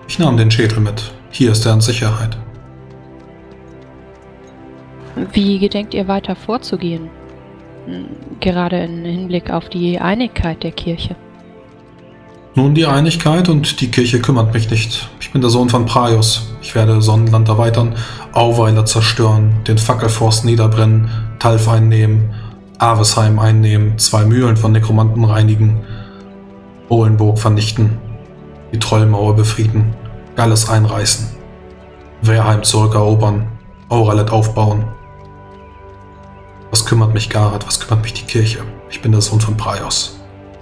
Ich nahm den Schädel mit. Hier ist er in Sicherheit. Wie gedenkt ihr weiter vorzugehen? Gerade im Hinblick auf die Einigkeit der Kirche. Nun, die Einigkeit und die Kirche kümmert mich nicht. Ich bin der Sohn von Praios. Ich werde Sonnenland erweitern, Auweiler zerstören, den Fackelforst niederbrennen, Talf einnehmen, Avesheim einnehmen, 2 Mühlen von Nekromanten reinigen, Bohlenburg vernichten, die Trollmauer befrieden, Galles einreißen, Wehrheim zurückerobern, Auralet aufbauen. Was kümmert mich Garat? Was kümmert mich die Kirche? Ich bin der Sohn von Praios.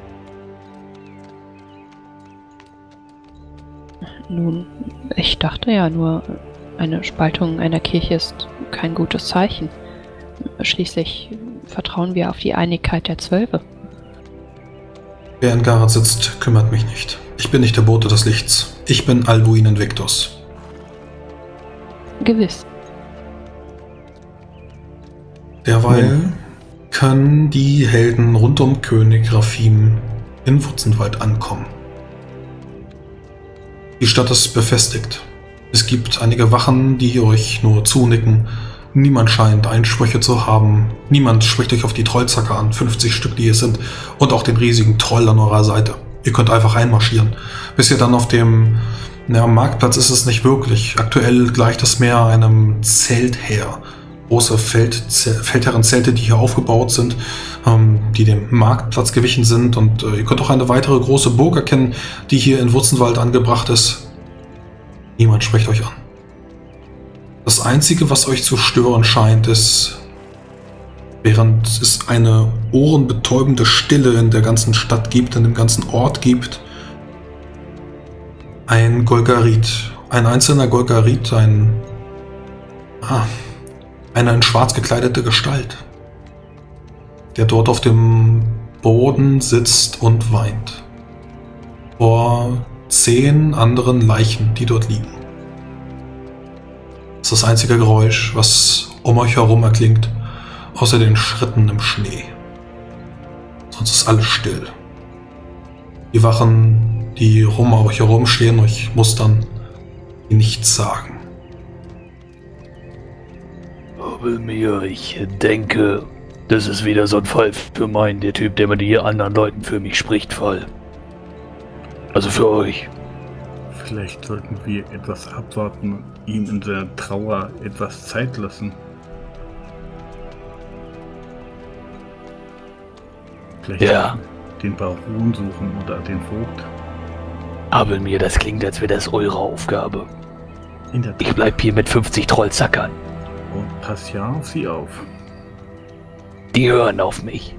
Nun, ich dachte ja nur, eine Spaltung einer Kirche ist kein gutes Zeichen. Schließlich vertrauen wir auf die Einigkeit der Zwölfe. Wer in Garat sitzt, kümmert mich nicht. Ich bin nicht der Bote des Lichts. Ich bin Albuin Invictus. Gewiss. Derweil können die Helden rund um König Raphim in Wutzenwald ankommen. Die Stadt ist befestigt. Es gibt einige Wachen, die euch nur zunicken. Niemand scheint Einsprüche zu haben. Niemand spricht euch auf die Trollzacke an, 50 Stück, die hier sind, und auch den riesigen Troll an eurer Seite. Ihr könnt einfach einmarschieren. Bis ihr dann auf dem Marktplatz ist es nicht wirklich. Aktuell gleicht es mehr einem Zeltheer. Große Feldherrenzelte, die hier aufgebaut sind, die dem Marktplatz gewichen sind. Und ihr könnt auch eine weitere große Burg erkennen, die hier in Wutzenwald angebracht ist. Niemand spricht euch an. Das Einzige, was euch zu stören scheint, ist, während es eine ohrenbetäubende Stille in der ganzen Stadt gibt, in dem ganzen Ort gibt, ein Golgarit. Ein einzelner Golgarit, eine in schwarz gekleidete Gestalt, der dort auf dem Boden sitzt und weint. Vor 10 anderen Leichen, die dort liegen. Das ist das einzige Geräusch, was um euch herum erklingt, außer den Schritten im Schnee. Sonst ist alles still. Die Wachen, die um euch herum stehen, euch mustern, die nichts sagen. Mir, ich denke, das ist wieder so ein Fall für meinen, der Typ, der mit den anderen Leuten für mich spricht, Fall. Also für euch. Vielleicht sollten wir etwas abwarten und ihm in seiner Trauer etwas Zeit lassen. Vielleicht ja. Den Baron suchen oder den Vogt. Aber mir, das klingt, als wäre das eure Aufgabe. In der Tat. Ich bleib hier mit 50 Trollzackern. Und pass ja auf sie auf. Die hören auf mich.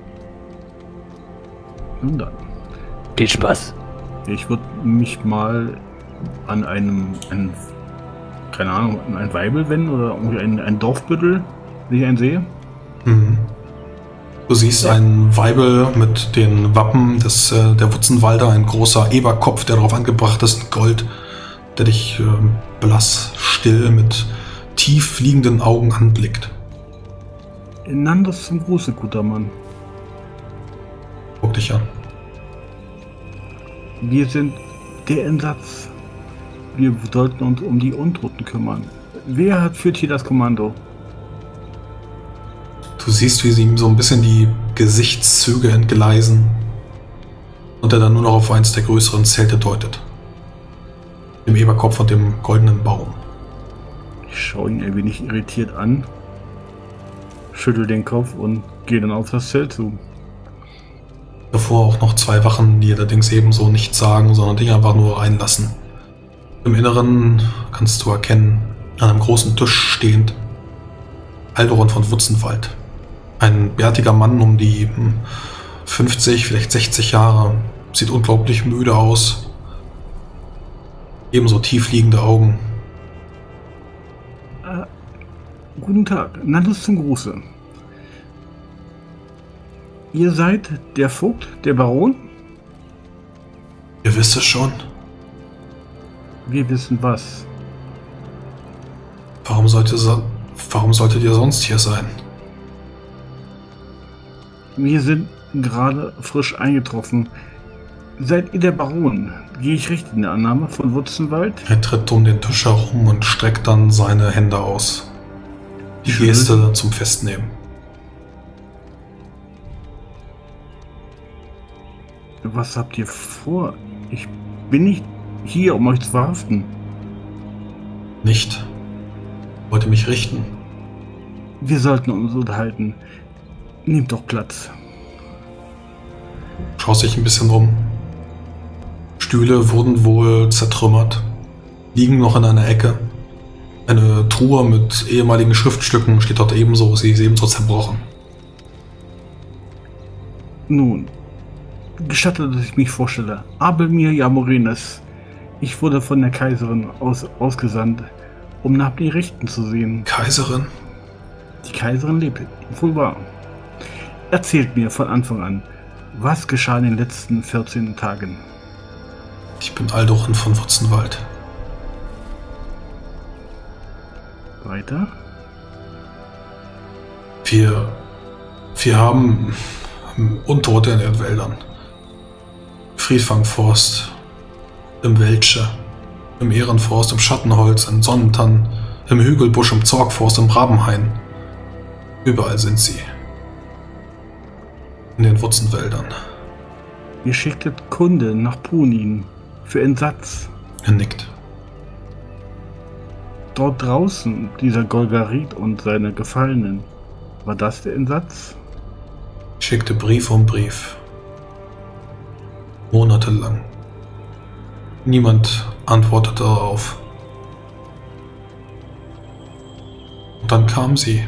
Nun dann. Viel Spaß. Ich würde mich mal an keine Ahnung, an ein Weibel wenden oder irgendwie ein Dorfbüttel, wenn ich einen sehe. Mhm. Du siehst einen Weibel mit den Wappen der Wutzenwalder, ein großer Eberkopf, der darauf angebracht ist, in Gold, der dich blass, still mit tief liegenden Augen anblickt. Nandos zum Gruße, guter Mann. Guck dich an. Wir sind der Entsatz. Wir sollten uns um die Untoten kümmern. Wer führt hier das Kommando? Du siehst, wie sie ihm so ein bisschen die Gesichtszüge entgleisen und er dann nur noch auf eins der größeren Zelte deutet. Dem Eberkopf und dem goldenen Baum. Ich schaue ihn ein wenig irritiert an, schüttel den Kopf und gehe dann auf das Zelt zu. Davor auch noch 2 Wachen, die allerdings ebenso nichts sagen, sondern dich einfach nur reinlassen. Im Inneren kannst du erkennen, an einem großen Tisch stehend, Aldoron von Wutzenwald. Ein bärtiger Mann um die 50, vielleicht 60 Jahre, sieht unglaublich müde aus. Ebenso tiefliegende Augen. Guten Tag, Nandos zum Gruße. Ihr seid der Vogt, der Baron? Ihr wisst es schon. Wir wissen was. Warum solltet ihr sonst hier sein? Wir sind gerade frisch eingetroffen. Seid ihr der Baron? Gehe ich richtig in der Annahme von Wurzenwald? Er tritt um den Tisch herum und streckt dann seine Hände aus. Die Schön. Geste zum Festnehmen. Was habt ihr vor? Ich bin nicht hier, um euch zu verhaften. Nicht. Wollte mich richten. Wir sollten uns unterhalten. Nehmt doch Platz. Schaut sich ein bisschen um. Stühle wurden wohl zertrümmert. Liegen noch in einer Ecke. Eine Truhe mit ehemaligen Schriftstücken steht dort ebenso. Sie ist ebenso zerbrochen. Nun, gestattet, dass ich mich vorstelle. Abelmir Jamorenes. Ich wurde von der Kaiserin ausgesandt, um nach den Rechten zu sehen. Kaiserin? Die Kaiserin lebt, wohl wahr. Erzählt mir von Anfang an, was geschah in den letzten 14 Tagen? Ich bin Aldorin von Wurzenwald. Weiter? Wir haben Untote in den Wäldern. Friedfangforst, im Weltsche, im Ehrenforst, im Schattenholz, im Sonnentann, im Hügelbusch, im Zorgforst, im Rabenhain. Überall sind sie. In den Wurzenwäldern. Ihr schicktet Kunde nach Punin für Entsatz. Er nickt. Dort draußen, dieser Golgarit und seine Gefallenen. War das der Entsatz? Schickte Brief um Brief. Monatelang. Niemand antwortete darauf. Und dann kam sie.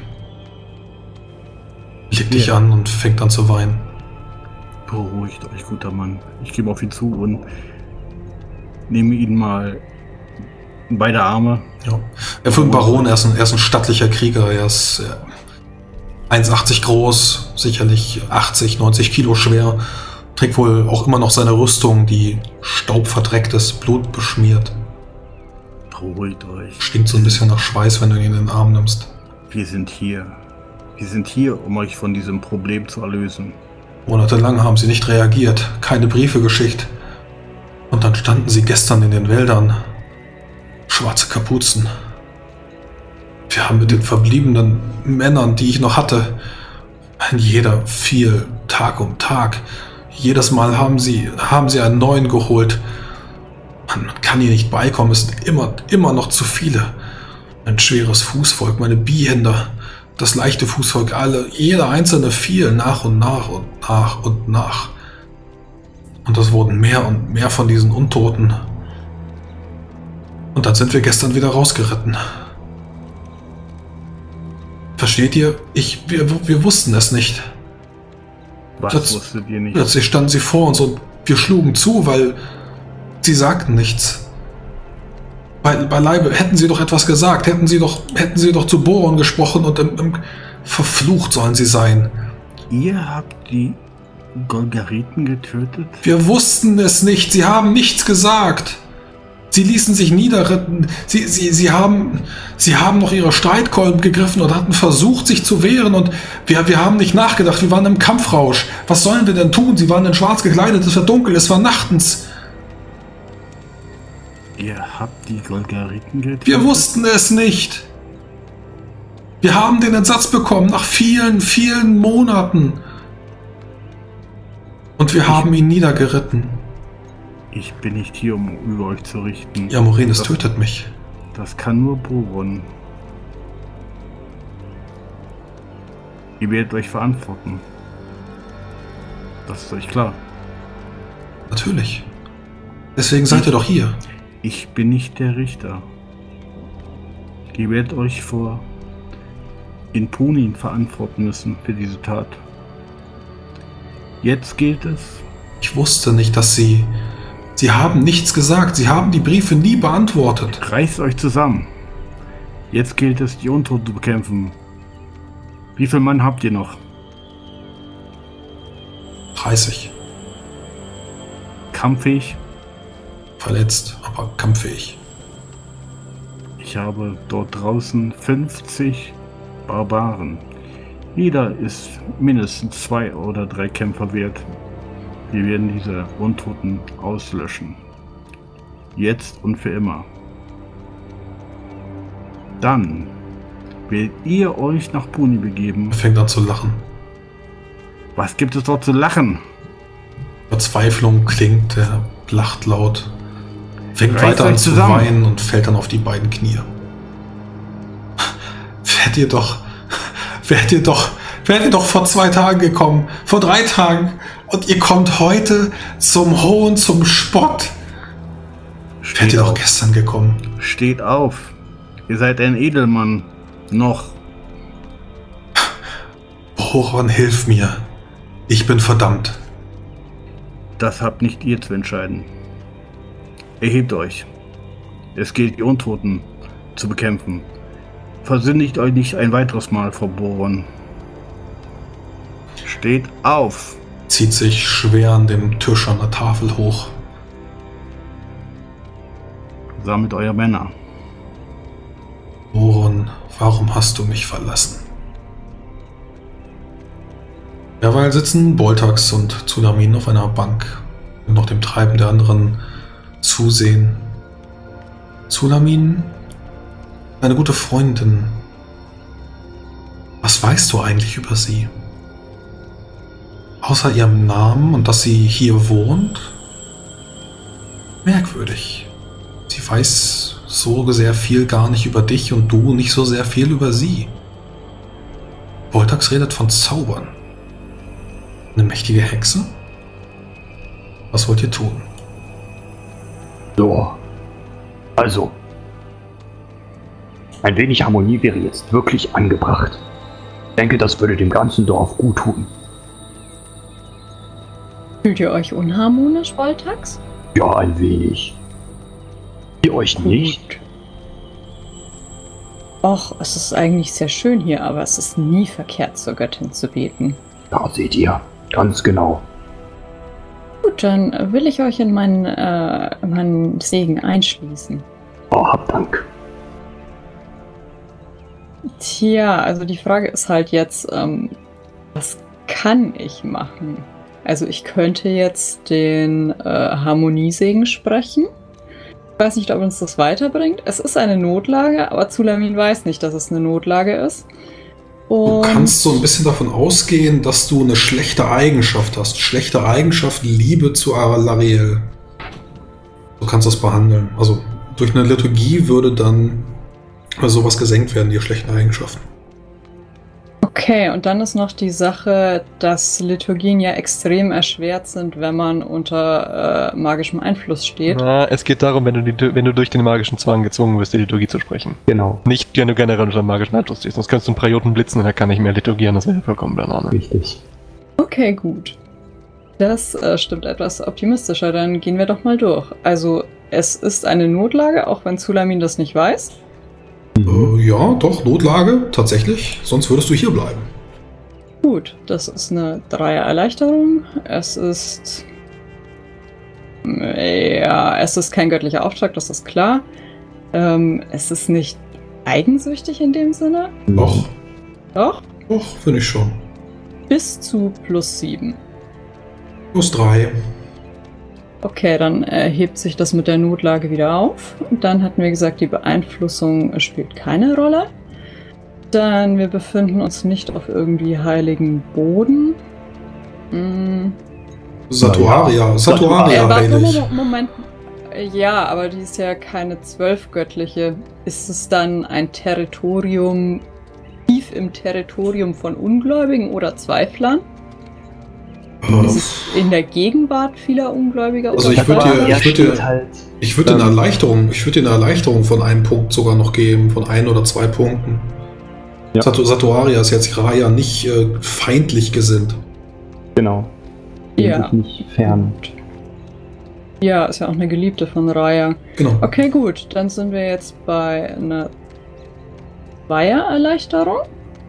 Blickt dich an und fängt an zu weinen. Beruhigt euch, guter Mann. Ich gehe auf ihn zu und nehme ihn mal in beide Arme. Ja. Er für einen Baron, er ist ein stattlicher Krieger. Er ist 1,80 groß, sicherlich 80, 90 Kilo schwer. Trägt wohl auch immer noch seine Rüstung, die staubverdreckt ist, blutbeschmiert. Beruhigt euch. Stinkt so ein bisschen nach Schweiß, wenn du ihn in den Arm nimmst. Wir sind hier. Wir sind hier, um euch von diesem Problem zu erlösen. Monatelang haben sie nicht reagiert, keine Briefe geschickt. Und dann standen sie gestern in den Wäldern. Schwarze Kapuzen. Wir haben mit den verbliebenen Männern, die ich noch hatte, jeder fiel Tag um Tag. Jedes Mal haben sie einen neuen geholt. Man kann hier nicht beikommen, es sind immer noch zu viele. Ein schweres Fußvolk, meine Biehänder, das leichte Fußvolk, jeder einzelne fiel nach und nach und nach und nach. Und es wurden mehr und mehr von diesen Untoten. Und dann sind wir gestern wieder rausgeritten. Versteht ihr? Wir wussten es nicht. Was wusstet ihr nicht? Plötzlich standen sie vor uns und wir schlugen zu, weil sie sagten nichts. Beileibe hätten sie doch etwas gesagt, hätten sie doch zu Boron gesprochen und verflucht sollen sie sein. Ihr habt die Golgariten getötet? Wir wussten es nicht, sie haben nichts gesagt. Sie ließen sich niederretten. Sie haben noch ihre Streitkolben gegriffen und hatten versucht, sich zu wehren. Und wir haben nicht nachgedacht. Wir waren im Kampfrausch. Was sollen wir denn tun? Sie waren in schwarz gekleidet. Es war dunkel. Es war nachtens. Ihr habt die Golgariten getötet? Wir wussten es nicht. Wir haben den Entsatz bekommen nach vielen, vielen Monaten. Und wir haben ihn niedergeritten. Ich bin nicht hier, um über euch zu richten. Jamorenes tötet mich. Das kann nur Boron. Ihr werdet euch verantworten. Das ist euch klar. Natürlich. Deswegen seid ihr doch hier. Ich bin nicht der Richter. Ihr werdet euch in Punin verantworten müssen für diese Tat. Jetzt gilt es. Ich wusste nicht, dass Sie haben nichts gesagt. Sie haben die Briefe nie beantwortet. Reißt euch zusammen. Jetzt gilt es, die Untoten zu bekämpfen. Wie viel Mann habt ihr noch? 30. Kampffähig? Verletzt, aber kampffähig. Ich habe dort draußen 50 Barbaren. Jeder ist mindestens 2 oder 3 Kämpfer wert. Wir werden diese Untoten auslöschen. Jetzt und für immer. Dann werdet ihr euch nach Puni begeben. Er fängt an zu lachen. Was gibt es dort zu lachen? Verzweiflung klingt, er lacht laut, fängt Reißt weiter euch an zu zusammen. weinen und fällt dann auf die beiden Knie. Wärt ihr doch vor 2 Tagen gekommen, vor 3 Tagen, und ihr kommt heute zum Hohn, zum Spott. Wärt ihr doch gestern gekommen. Steht auf. Ihr seid ein Edelmann. Noch. Boron, hilf mir. Ich bin verdammt. Das habt nicht ihr zu entscheiden. Erhebt euch. Es gilt, die Untoten zu bekämpfen. Versündigt euch nicht ein weiteres Mal vor Boron. Steht auf. Zieht sich schwer an dem Tisch an der Tafel hoch. Sammelt eure Männer. Boron, warum hast du mich verlassen? Derweil sitzen Boltax und Zulamin auf einer Bank und noch dem Treiben der anderen zusehen. Zulamin, eine gute Freundin. Was weißt du eigentlich über sie? Außer ihrem Namen und dass sie hier wohnt? Merkwürdig. Sie weiß so sehr viel gar nicht über dich und du nicht so sehr viel über sie. Boltax redet von Zaubern. Eine mächtige Hexe? Was wollt ihr tun? So. Also. Ein wenig Harmonie wäre jetzt wirklich angebracht. Ich denke, das würde dem ganzen Dorf gut tun. Fühlt ihr euch unharmonisch, Boltax? Ja, ein wenig. Ihr euch nicht? Och, es ist eigentlich sehr schön hier, aber es ist nie verkehrt, zur Göttin zu beten. Da seht ihr. Ganz genau. Gut, dann will ich euch in meinen Segen einschließen. Oh, hab Dank. Tja, also die Frage ist halt jetzt, was kann ich machen? Also ich könnte jetzt den Harmoniesegen sprechen. Ich weiß nicht, ob uns das weiterbringt. Es ist eine Notlage, aber Zulamin weiß nicht, dass es eine Notlage ist. Du kannst so ein bisschen davon ausgehen, dass du eine schlechte Eigenschaft hast. Schlechte Eigenschaft, Liebe zu Alariel. Du kannst das behandeln. Also durch eine Liturgie würde dann sowas gesenkt werden, die schlechten Eigenschaften. Okay, und dann ist noch die Sache, dass Liturgien ja extrem erschwert sind, wenn man unter magischem Einfluss steht. Na, es geht darum, wenn du durch den magischen Zwang gezwungen wirst, die Liturgie zu sprechen. Genau. Nicht, wenn du generell unter magischen Einfluss stehst. Sonst kannst du einen Prioten blitzen und er kann nicht mehr liturgieren. Das wäre vollkommen Banane. Richtig. Okay, gut. Das stimmt etwas optimistischer. Dann gehen wir doch mal durch. Also, es ist eine Notlage, auch wenn Zulamin das nicht weiß. Ja, doch, Notlage, tatsächlich. Sonst würdest du hier bleiben. Gut, das ist eine 3er-Erleichterung. Es ist... Ja, es ist kein göttlicher Auftrag, das ist klar. Es ist nicht eigensüchtig in dem Sinne. Doch. Doch? Doch, finde ich schon. Bis zu +7. +3. Okay, dann hebt sich das mit der Notlage wieder auf. Und dann hatten wir gesagt, die Beeinflussung spielt keine Rolle. Dann, wir befinden uns nicht auf irgendwie heiligen Boden. Satuaria heilig. Moment. Ja, aber die ist ja keine 12-göttliche. Ist es dann ein Territorium, tief im Territorium von Ungläubigen oder Zweiflern? Ist es in der Gegenwart vieler Ungläubiger? Also oder ich würde dir eine Erleichterung von einem Punkt sogar noch geben, von 1 oder 2 Punkten. Ja. Satuaria ist jetzt Raya nicht feindlich gesinnt. Genau. Ja. Nicht fern. Ja, ist ja auch eine Geliebte von Raya. Genau. Okay, gut. Dann sind wir jetzt bei einer 2er-Erleichterung.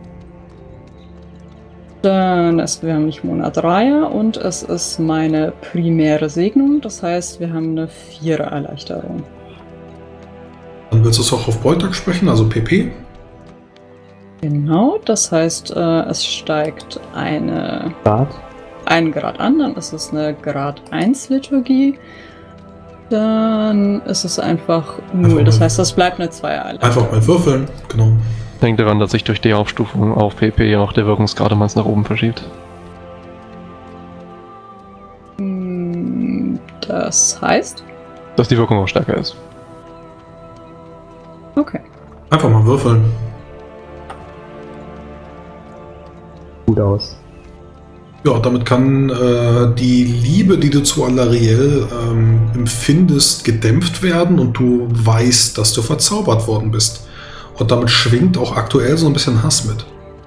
Dann wir haben nicht Monat Raya und es ist meine primäre Segnung. Das heißt, wir haben eine 4er-Erleichterung. Dann willst du es auch auf Boltax sprechen, also PP? Genau, das heißt, es steigt eine... Grad? einen Grad an, dann ist es eine Grad 1 Liturgie. Dann ist es einfach 0. Das heißt, das bleibt eine 2 allein. Einfach mal würfeln, genau. Denkt daran, dass sich durch die Aufstufung auf PP auch der Wirkungsgrad meist nach oben verschiebt. Das heißt? Dass die Wirkung auch stärker ist. Okay. Einfach mal würfeln. Gut aus. Ja, damit kann die Liebe, die du zu Alariel empfindest, gedämpft werden und du weißt, dass du verzaubert worden bist. Und damit schwingt auch aktuell so ein bisschen Hass mit.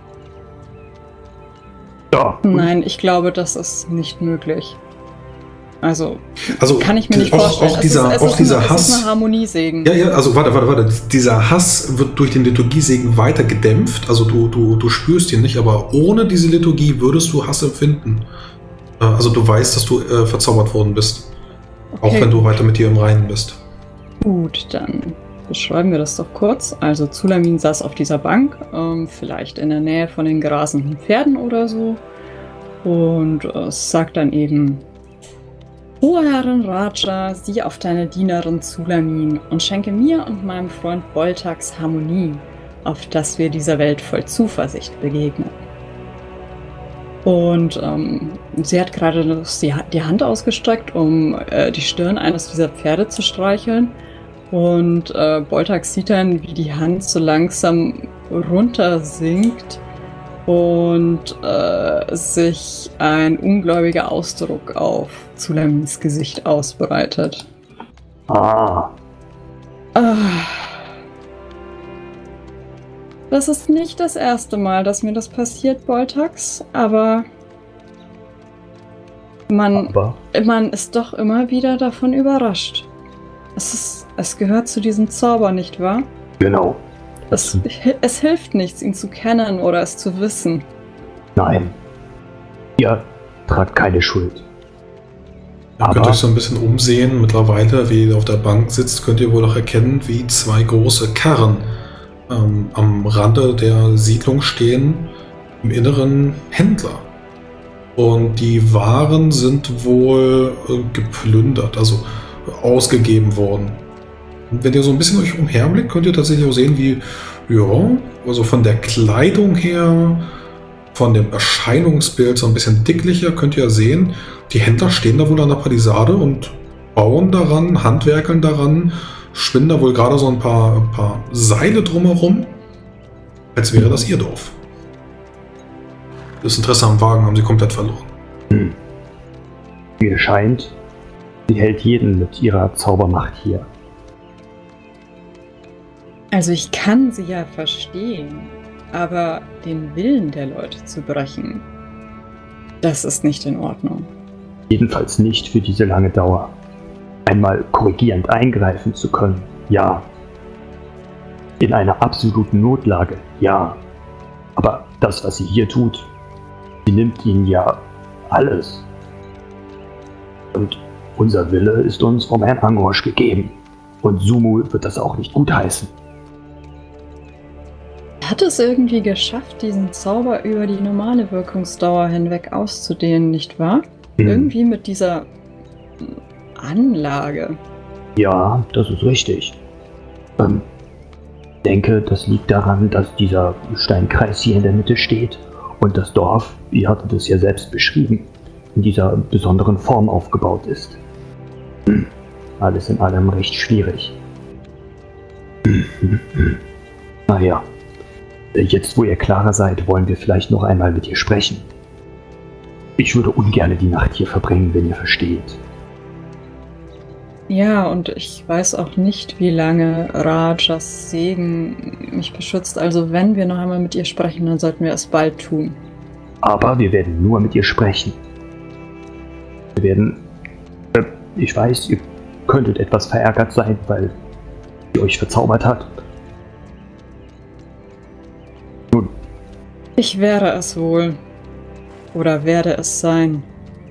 Ja. Nein, ich glaube, das ist nicht möglich. Also kann ich mir nicht auch, vorstellen. Auch dieser Hass. Es ist eine Harmoniesegen. Ja, also warte. Dieser Hass wird durch den Liturgiesegen weiter gedämpft. Also du spürst ihn nicht, aber ohne diese Liturgie würdest du Hass empfinden. Also du weißt, dass du verzaubert worden bist. Okay. Auch wenn du weiter mit dir im Reinen bist. Gut, dann beschreiben wir das doch kurz. Also Zulamin saß auf dieser Bank, vielleicht in der Nähe von den grasenden Pferden oder so. Und es sagt dann eben: Hohe Herrin Raja, sieh auf deine Dienerin Zulamin und schenke mir und meinem Freund Boltax Harmonie, auf dass wir dieser Welt voll Zuversicht begegnen. Und sie hat gerade die Hand ausgestreckt, um die Stirn eines dieser Pferde zu streicheln. Und Boltax sieht dann, wie die Hand so langsam runtersinkt und sich ein ungläubiger Ausdruck auf Zulamins Gesicht ausbreitet. Das ist nicht das erste Mal, dass mir das passiert, Boltax, aber man ist doch immer wieder davon überrascht. Es gehört zu diesem Zauber, nicht wahr? Genau. Es hilft nichts, ihn zu kennen oder es zu wissen. Nein. Ihr tragt keine Schuld. Ihr könnt euch so ein bisschen umsehen. Mittlerweile, wie ihr auf der Bank sitzt, könnt ihr wohl auch erkennen, wie 2 große Karren am Rande der Siedlung stehen. Im Inneren Händler. Und die Waren sind wohl geplündert, also ausgegeben worden. Und wenn ihr so ein bisschen euch umherblickt, könnt ihr tatsächlich auch sehen, wie, ja, also von der Kleidung her, von dem Erscheinungsbild so ein bisschen dicklicher, könnt ihr sehen, die Händler stehen da wohl an der Palisade und bauen daran, handwerkeln daran, spinnen da wohl gerade so ein paar Seile drumherum, als wäre das ihr Dorf. Das Interesse am Wagen haben sie komplett verloren. Mir scheint, sie hält jeden mit ihrer Zaubermacht hier. Also ich kann sie ja verstehen, aber den Willen der Leute zu brechen, das ist nicht in Ordnung. Jedenfalls nicht für diese lange Dauer. Einmal korrigierend eingreifen zu können, ja. In einer absoluten Notlage, ja. Aber das, was sie hier tut, sie nimmt ihnen ja alles. Und unser Wille ist uns vom Herrn Angosh gegeben. Und Sumu wird das auch nicht gutheißen. Er hat es irgendwie geschafft, diesen Zauber über die normale Wirkungsdauer hinweg auszudehnen, nicht wahr? Irgendwie mit dieser Anlage. Ja, das ist richtig. Ich denke, das liegt daran, dass dieser Steinkreis hier in der Mitte steht und das Dorf, ihr hattet es ja selbst beschrieben, in dieser besonderen Form aufgebaut ist. Alles in allem recht schwierig. Naja, jetzt wo ihr klarer seid, wollen wir vielleicht noch einmal mit ihr sprechen. Ich würde ungern die Nacht hier verbringen, wenn ihr versteht. Ja, und ich weiß auch nicht, wie lange Rajas Segen mich beschützt. Also wenn wir noch einmal mit ihr sprechen, dann sollten wir es bald tun. Aber wir werden nur mit ihr sprechen. Wir werden... ich weiß, ihr könntet etwas verärgert sein, weil sie euch verzaubert hat. Nun. Ich wäre es wohl. Oder werde es sein.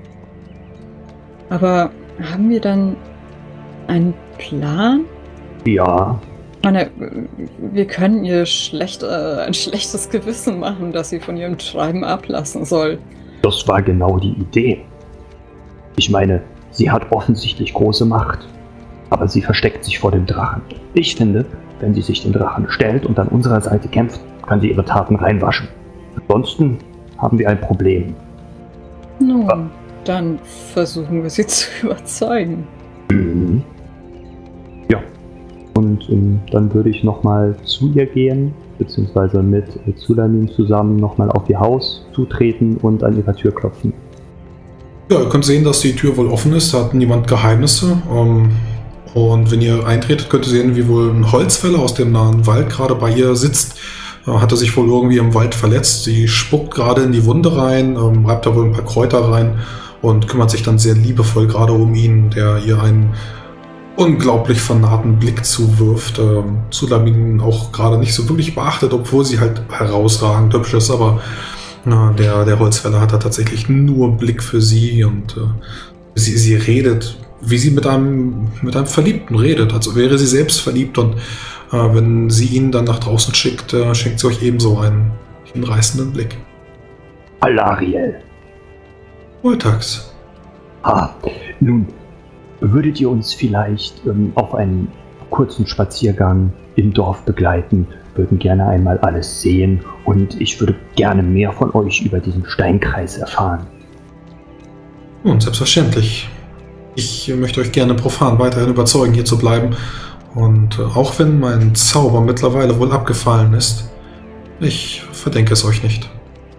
Aber haben wir dann einen Plan? Ja. Ich meine, wir können ihr ein schlechtes Gewissen machen, dass sie von ihrem Treiben ablassen soll. Das war genau die Idee. Ich meine, sie hat offensichtlich große Macht, aber sie versteckt sich vor dem Drachen. Ich finde, wenn sie sich dem Drachen stellt und an unserer Seite kämpft, kann sie ihre Taten reinwaschen. Ansonsten haben wir ein Problem. Nun, dann versuchen wir sie zu überzeugen. Mhm. Ja, und dann würde ich nochmal zu ihr gehen, beziehungsweise mit Zulamin zusammen nochmal auf ihr Haus zutreten und an ihrer Tür klopfen. Ja, ihr könnt sehen, dass die Tür wohl offen ist, da hat niemand Geheimnisse. Und wenn ihr eintretet, könnt ihr sehen, wie wohl ein Holzfäller aus dem nahen Wald gerade bei ihr sitzt. Hat er sich wohl irgendwie im Wald verletzt. Sie spuckt gerade in die Wunde rein, reibt da wohl ein paar Kräuter rein und kümmert sich dann sehr liebevoll gerade um ihn, der ihr einen unglaublich vernarrten Blick zuwirft. Zulamin auch gerade nicht so wirklich beachtet, obwohl sie halt herausragend hübsch ist, aber der Holzfäller hat da tatsächlich nur Blick für sie und sie redet, wie sie mit einem Verliebten redet, als wäre sie selbst verliebt und wenn sie ihn dann nach draußen schickt, schenkt sie euch ebenso einen hinreißenden Blick. Alariel. Wohltags. Nun, würdet ihr uns vielleicht auf einen kurzen Spaziergang im Dorf begleiten? Würden gerne einmal alles sehen und ich würde gerne mehr von euch über diesen Steinkreis erfahren. Und selbstverständlich. Ich möchte euch gerne profan weiterhin überzeugen, hier zu bleiben. Und auch wenn mein Zauber mittlerweile wohl abgefallen ist, ich verdenke es euch nicht.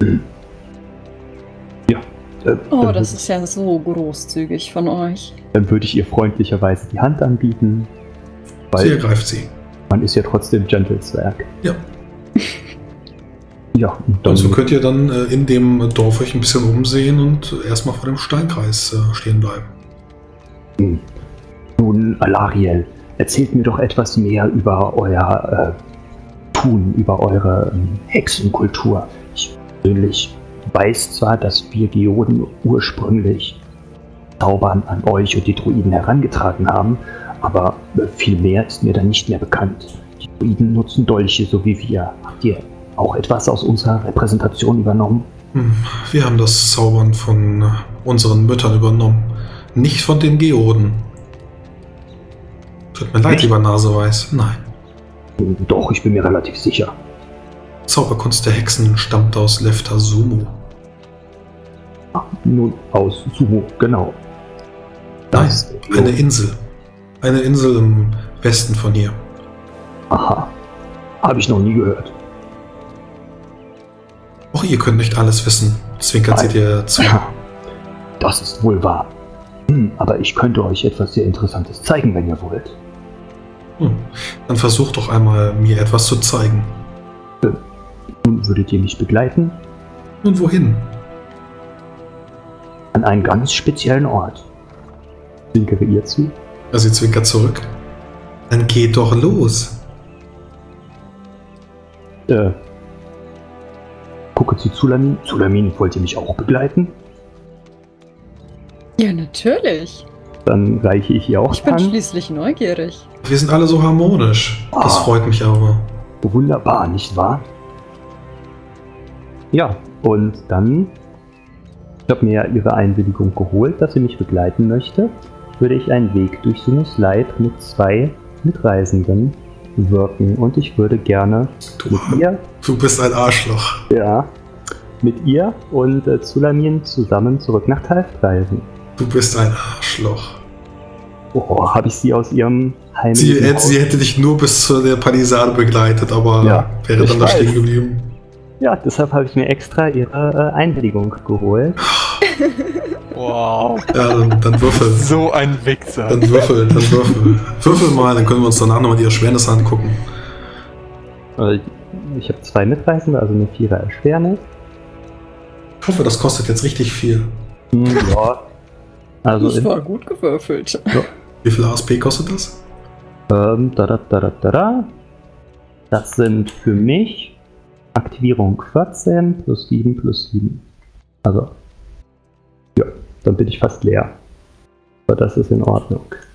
Ja. Das ist ja so großzügig von euch. Dann würde ich ihr freundlicherweise die Hand anbieten. Sie ergreift sie. Man ist ja trotzdem Gentle-Zwerg. Ja. Ja, und dann also könnt ihr dann in dem Dorf euch ein bisschen umsehen und erstmal vor dem Steinkreis stehen bleiben. Nun, Alariel, erzählt mir doch etwas mehr über euer Tun, über eure Hexenkultur. Ich persönlich weiß zwar, dass wir Geoden ursprünglich Zaubern an euch und die Druiden herangetragen haben, aber viel mehr ist mir dann nicht mehr bekannt. Die Druiden nutzen Dolche, so wie wir. Habt ihr auch etwas aus unserer Repräsentation übernommen? Wir haben das Zaubern von unseren Müttern übernommen, nicht von den Geoden. Tut mir leid, lieber Naseweiß. Nein. Doch, ich bin mir relativ sicher. Zauberkunst der Hexen stammt aus Lefta Sumu. Nun, aus Sumu, genau. Nein, eine Insel. Eine Insel im Westen von hier. Aha. Habe ich noch nie gehört. Auch ihr könnt nicht alles wissen, zwinkert sie dir zu. Das ist wohl wahr. Aber ich könnte euch etwas sehr Interessantes zeigen, wenn ihr wollt. Dann versucht doch einmal, mir etwas zu zeigen. Nun würdet ihr mich begleiten? Und wohin? An einen ganz speziellen Ort. Zwinkere ihr zu? Sie zwinkert zurück. Dann geht doch los. Gucke zu Zulamin. Zulamin, wollt ihr mich auch begleiten? Ja, natürlich. Dann reiche ich ihr auch Ich bin an. schließlich neugierig. Wir sind alle so harmonisch. Das freut mich aber. Wunderbar, nicht wahr? Ja, und dann, ich habe mir ihre Einwilligung geholt, dass sie mich begleiten möchte, würde ich einen Weg durch Sinnesleid mit 2 Mitreisenden wirken und ich würde gerne mit ihr... Du bist ein Arschloch. Ja, mit ihr und Zulamin zusammen zurück nach Talft reisen. Du bist ein Arschloch. Oh, habe ich sie aus ihrem Heim... Sie hätte dich nur bis zu der Palisade begleitet, aber wäre dann da stehen geblieben. Ja, deshalb habe ich mir extra ihre Einwilligung geholt. Wow. Ja, dann würfel. So ein Wichser. Dann würfel. Würfel mal, dann können wir uns danach nochmal die Erschwernis angucken. Ich habe 2 Mitreisende, also eine 4er Erschwernis. Ich hoffe, das kostet jetzt richtig viel. Ja. Also Das war gut gewürfelt. Wie viel ASP kostet das? Das sind für mich Aktivierung 14 plus 7 plus 7. Also, ja, dann bin ich fast leer. Aber das ist in Ordnung.